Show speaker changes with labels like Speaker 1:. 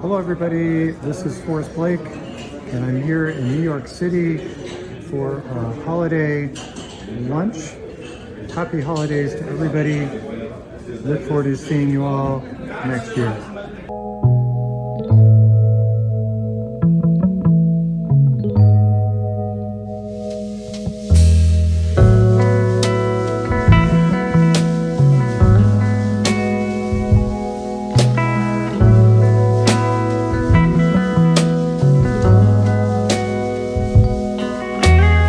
Speaker 1: Hello everybody, this is Forrest Blake and I'm here in New York City for a holiday lunch. Happy holidays to everybody. Look forward to seeing you all next year.